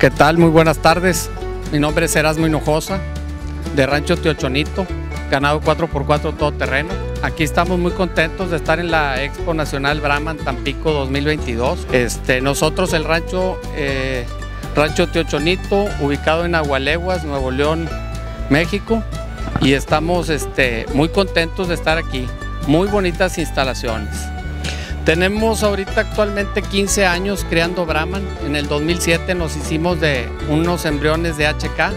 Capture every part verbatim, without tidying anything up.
¿Qué tal? Muy buenas tardes. Mi nombre es Erasmo Hinojosa, de Rancho Teochonito, ganado cuatro por cuatro todoterreno. Aquí estamos muy contentos de estar en la Expo Nacional Brahman Tampico dos mil veintidós. Este, nosotros, el rancho, eh, Rancho Teochonito, ubicado en Agualeguas, Nuevo León, México, y estamos este, muy contentos de estar aquí. Muy bonitas instalaciones. Tenemos ahorita actualmente quince años criando Brahman. En el dos mil siete nos hicimos de unos embriones de H K,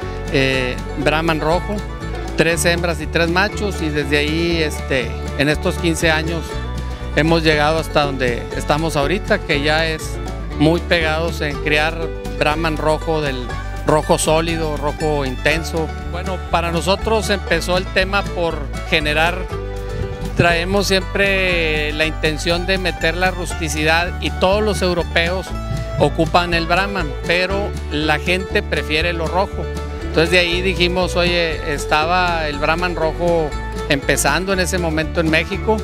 eh, Brahman rojo, tres hembras y tres machos, y desde ahí este, en estos quince años hemos llegado hasta donde estamos ahorita, que ya es muy pegados en criar Brahman rojo, del rojo sólido, rojo intenso. Bueno, para nosotros empezó el tema por generar. Traemos siempre la intención de meter la rusticidad, y todos los europeos ocupan el Brahman, pero la gente prefiere lo rojo. Entonces de ahí dijimos, oye, estaba el Brahman rojo empezando en ese momento en México,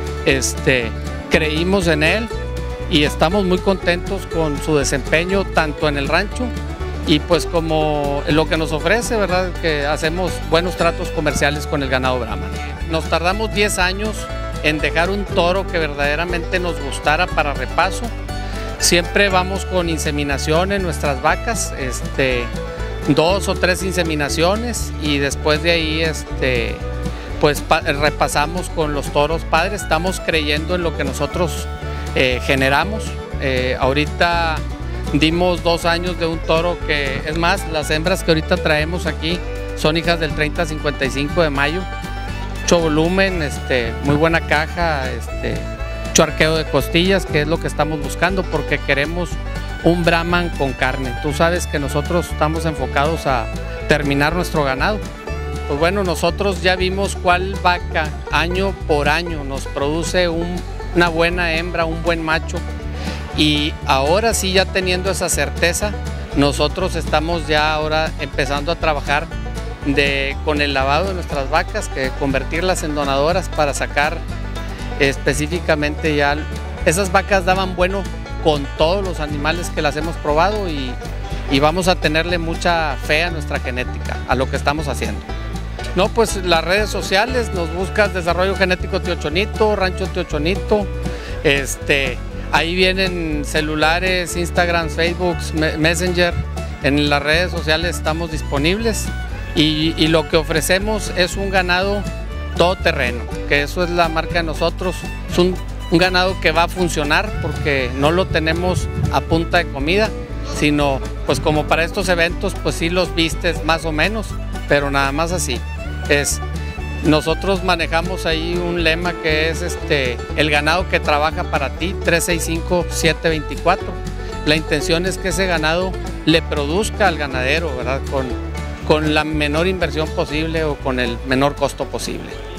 este, creímos en él y estamos muy contentos con su desempeño tanto en el rancho y pues como lo que nos ofrece, ¿verdad? Que hacemos buenos tratos comerciales con el ganado Brahman. Nos tardamos diez años en dejar un toro que verdaderamente nos gustara para repaso. Siempre vamos con inseminación en nuestras vacas, este, dos o tres inseminaciones, y después de ahí este, pues repasamos con los toros padres. Estamos creyendo en lo que nosotros eh, generamos. Eh, ahorita dimos dos años de un toro que, es más, las hembras que ahorita traemos aquí son hijas del treinta cincuenta y cinco de mayo. Mucho volumen, este, muy buena caja, este, mucho arqueo de costillas, que es lo que estamos buscando, porque queremos un Brahman con carne. Tú sabes que nosotros estamos enfocados a terminar nuestro ganado. Pues bueno, nosotros ya vimos cuál vaca año por año nos produce un, una buena hembra, un buen macho, y ahora sí, ya teniendo esa certeza, nosotros estamos ya ahora empezando a trabajar de, con el lavado de nuestras vacas, que convertirlas en donadoras para sacar específicamente ya. Esas vacas daban bueno con todos los animales que las hemos probado, y, y vamos a tenerle mucha fe a nuestra genética, a lo que estamos haciendo. No, pues las redes sociales, nos buscas Desarrollo Genético Teochonito, Rancho Teochonito, este, ahí vienen celulares, Instagram, Facebook, Messenger. En las redes sociales estamos disponibles. Y, y lo que ofrecemos es un ganado todoterreno, que eso es la marca de nosotros. Es un, un ganado que va a funcionar, porque no lo tenemos a punta de comida, sino pues como para estos eventos, pues sí los vistes más o menos, pero nada más así. Es, nosotros manejamos ahí un lema que es este, el ganado que trabaja para ti, trescientos sesenta y cinco, setecientos veinticuatro. La intención es que ese ganado le produzca al ganadero, ¿verdad? Con, con la menor inversión posible o con el menor costo posible.